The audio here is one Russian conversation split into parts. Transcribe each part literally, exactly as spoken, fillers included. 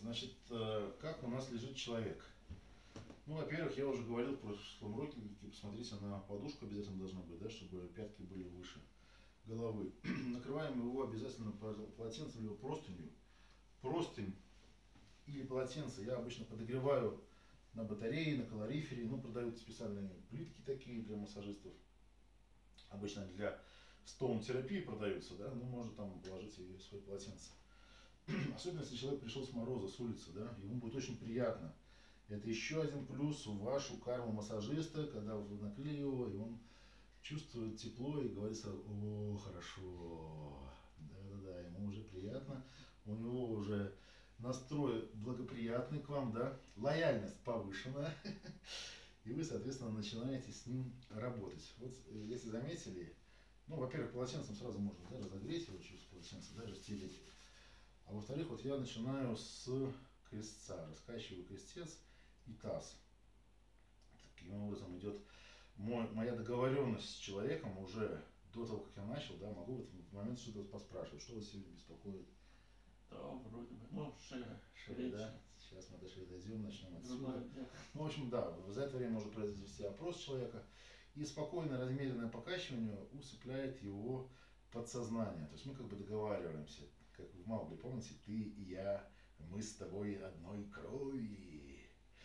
Значит, э, как у нас лежит человек? Ну, во-первых, я уже говорил в прошлом уроке, посмотрите, на подушку обязательно должна быть, да, чтобы пятки были выше головы. Накрываем его обязательно полотенцем либо простынью. Простынь или полотенце я обычно подогреваю на батарее, на калорифере. Ну, продают специальные плитки такие для массажистов. Обычно для стоун-терапии продаются, да, ну, можно там положить и свое полотенце. Особенно, если человек пришел с мороза, с улицы, да, ему будет очень приятно. Это еще один плюс в вашу карму массажиста, когда вы накрыли его, и он чувствует тепло и говорит сразу: о, хорошо, да-да-да, ему уже приятно, у него уже настрой благоприятный к вам, да, лояльность повышена, и вы, соответственно, начинаете с ним работать. Вот, если заметили, ну, во-первых, полотенцем сразу можно, да, разогреть его через полотенце, да, растереть. А во-вторых, вот я начинаю с крестца, раскачиваю крестец и таз. Таким образом идет мой, моя договоренность с человеком уже до того, как я начал, да, могу в этот момент что-то поспрашивать, что вас сегодня беспокоит. Да, вроде бы, ну, шея. Шея, да? Сейчас мы до шеи дойдем, начнем отсюда. Грудная, да. Ну, в общем, да, за это время можно произвести опрос человека, и спокойное, размеренное покачивание усыпляет его подсознание. То есть мы как бы договариваемся, как в Маугли, помните, ты и я, мы с тобой одной крови.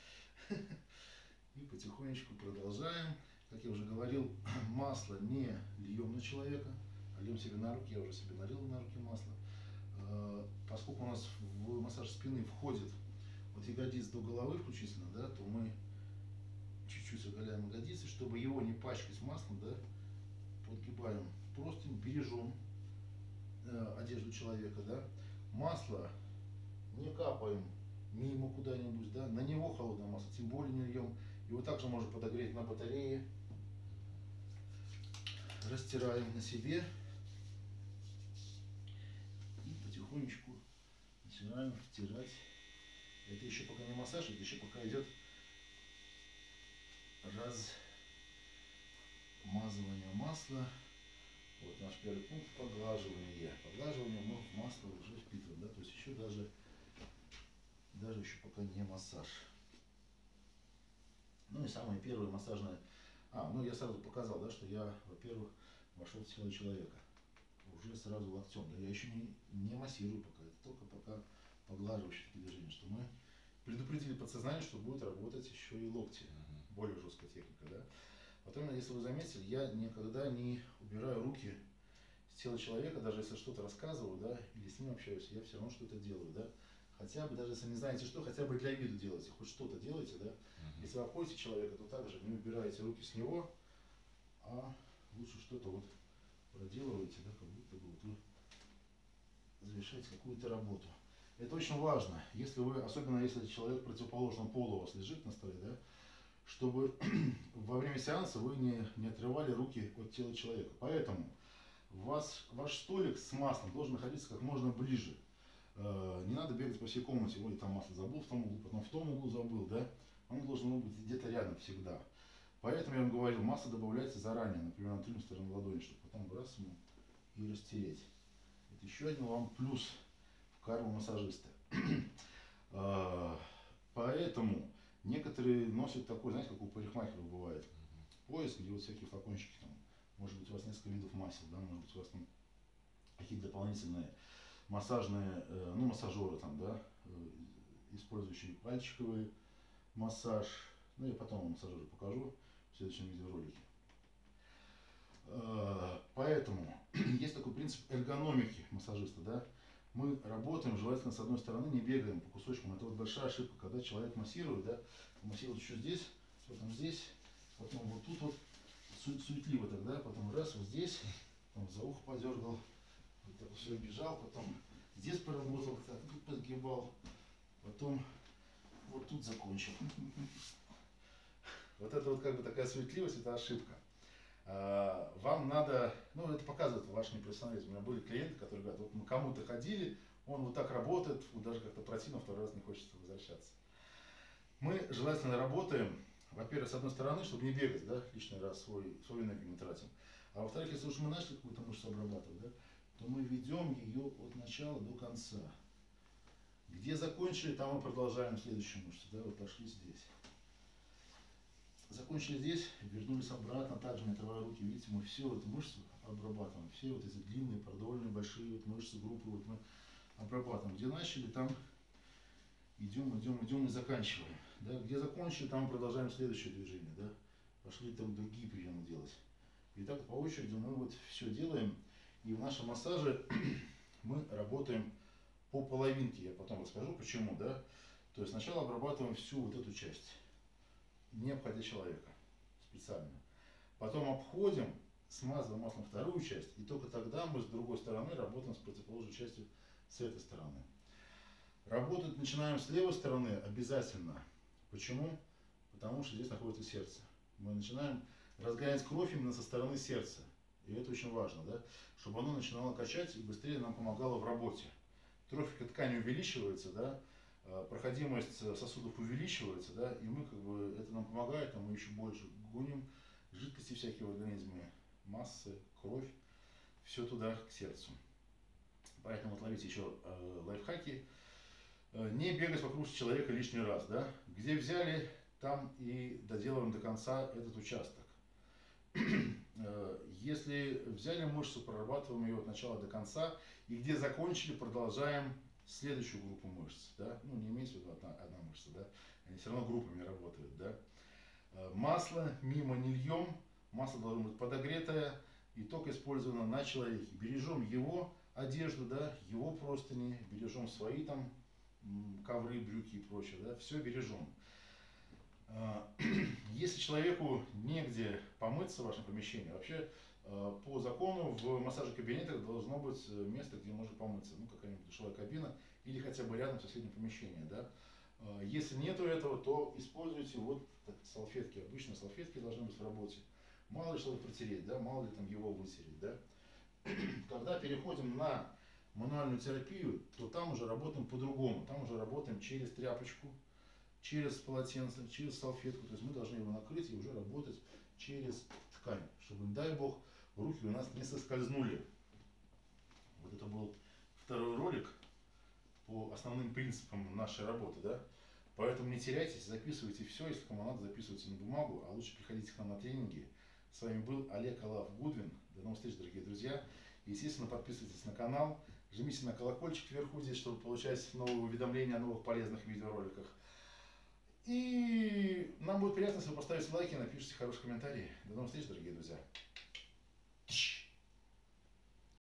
И потихонечку продолжаем. Как я уже говорил, масло не льем на человека, а льем себе на руки. Я уже себе налил на руки масло. Поскольку у нас в массаж спины входит от ягодиц до головы включительно, да, то мы чуть-чуть оголяем ягодицы, чтобы его не пачкать маслом, да, подгибаем простынь, бережем э, одежду человека, да. Масло не капаем мимо куда-нибудь, да, на него холодное масло тем более не льем. Его также можно подогреть на батарее. Растираем на себе и потихонечку начинаем втирать. Это еще пока не массаж, это еще пока идет размазывание масла. Вот наш первый пункт — поглаживание. Поглаживание мы в масло уже впитываем, да, то есть еще даже, даже еще пока не массаж. Ну и самое первое массажное. А, ну я сразу показал, да, что я, во-первых, вошел в тело человека. Уже сразу локтем. Да, я еще не, не массирую пока, это только пока поглаживающие такие движения, что мы предупредили подсознание, что будет работать еще и локти. Uh-huh. Более жесткая техника, да. Потом, если вы заметили, я никогда не убираю руки с тела человека, даже если что-то рассказываю, да, или с ним общаюсь, я все равно что-то делаю, да. Хотя бы, даже если не знаете что, хотя бы для виду делайте, хоть что-то делайте, да. Uh-huh. Если вы обходите человека, то также не убираете руки с него, а лучше что-то вот проделываете, да, как будто бы вот вы завершаете какую-то работу. Это очень важно, если вы, особенно если человек противоположного пола у вас лежит на столе, да, чтобы во время сеанса вы не, не отрывали руки от тела человека. Поэтому вас, ваш столик с маслом должен находиться как можно ближе. Не надо бегать по всей комнате: ой, там масло забыл в том углу, потом в том углу забыл, да. Оно должно быть где-то рядом всегда. Поэтому я вам говорил, масло добавляется заранее, например, на тыльную сторону ладони, чтобы потом раз ему и растереть. Это еще один вам плюс в карму массажиста. Поэтому некоторые носят такой, знаете, как у парикмахеров бывает, пояс, где вот всякие флакончики, там, может быть, у вас несколько видов масел, да, может быть, у вас там какие-то дополнительные массажные, ну, массажеры там, да, использующие пальчиковый массаж. Ну, я потом вам массажеры покажу в следующем видеоролике. Поэтому есть такой принцип эргономики массажиста, да. Мы работаем желательно с одной стороны, не бегаем по кусочкам. Это вот большая ошибка, когда человек массирует, да, массирует еще здесь, потом здесь, потом вот тут вот су суетливо тогда, потом раз вот здесь, потом за ухо подергал, вот так все бежал, потом здесь поработал, так, тут подгибал, потом вот тут закончил. Вот это вот как бы такая суетливость, это ошибка. Вам надо, ну, это показывает ваш непрофессионализм. У меня были клиенты, которые говорят: вот мы кому-то ходили, он вот так работает, даже как-то противно, второй раз не хочется возвращаться. Мы желательно работаем, во-первых, с одной стороны, чтобы не бегать, да, лишний раз свой, свою энергию не тратим. А во-вторых, если уж мы начали какую-то мышцу обрабатывать, да, то мы ведем ее от начала до конца. Где Где закончили, там мы продолжаем следующую мышцу. Да, вот пошли здесь. Закончили здесь, вернулись обратно, также не отрывая руки. Видите, мы всю эту мышцу обрабатываем. Все вот эти длинные, продольные, большие вот мышцы, группы вот мы обрабатываем. Где начали, там идем, идем, идем и заканчиваем. Да, где закончили, там продолжаем следующее движение. Да. Пошли там другие приемы делать. И так по очереди мы вот все делаем. И в нашем массаже мы работаем по половинке. Я потом расскажу почему. Да. То есть сначала обрабатываем всю вот эту часть, не обходя человека специально. Потом обходим, смазываем маслом вторую часть, и только тогда мы с другой стороны работаем с противоположной частью с этой стороны. Работать начинаем с левой стороны обязательно. Почему? Потому что здесь находится сердце. Мы начинаем разгонять кровь именно со стороны сердца. И это очень важно, да? Чтобы оно начинало качать и быстрее нам помогало в работе. Трофика ткани увеличивается, да? Проходимость сосудов увеличивается, да, и мы как бы, это нам помогает, а мы еще больше гоним жидкости всякие в организме, массы, кровь, все туда, к сердцу. Поэтому вот ловите еще э, лайфхаки. Э, не бегать вокруг человека лишний раз, да. Где взяли, там и доделаем до конца этот участок. э, если взяли мышцу, прорабатываем ее от начала до конца, и где закончили, продолжаем следующую группу мышц, да, ну не имеется в виду одна, одна мышца, да, они все равно группами работают, да. Масло мимо не льем, масло должно быть подогретое и только использовано на человеке. Бережем его одежду, да, его простыни, бережем свои там ковры, брюки и прочее, да, все бережем. Если человеку негде помыться в вашем помещении, вообще по закону в массажных кабинетах должно быть место, где можно помыться, ну какая-нибудь душевая кабина или хотя бы рядом соседнее помещение, да. Если нету этого, то используйте вот салфетки, обычные салфетки должны быть в работе. Мало ли что протереть, да, мало ли там его вытереть, да. Когда переходим на мануальную терапию, то там уже работаем по-другому, там уже работаем через тряпочку, через полотенце, через салфетку, то есть мы должны его накрыть и уже работать через ткань, чтобы, не дай бог, руки у нас не соскользнули. Вот это был второй ролик по основным принципам нашей работы, да. Поэтому не теряйтесь, записывайте все, если кому надо, записывайте на бумагу, а лучше приходите к нам на тренинги. С вами был Олег Алав Гудвин. До новых встреч, дорогие друзья. Естественно, подписывайтесь на канал, жмите на колокольчик вверху здесь, чтобы получать новые уведомления о новых полезных видеороликах. И нам будет приятно, если вы поставите лайки и напишите хорошие комментарии. До новых встреч, дорогие друзья.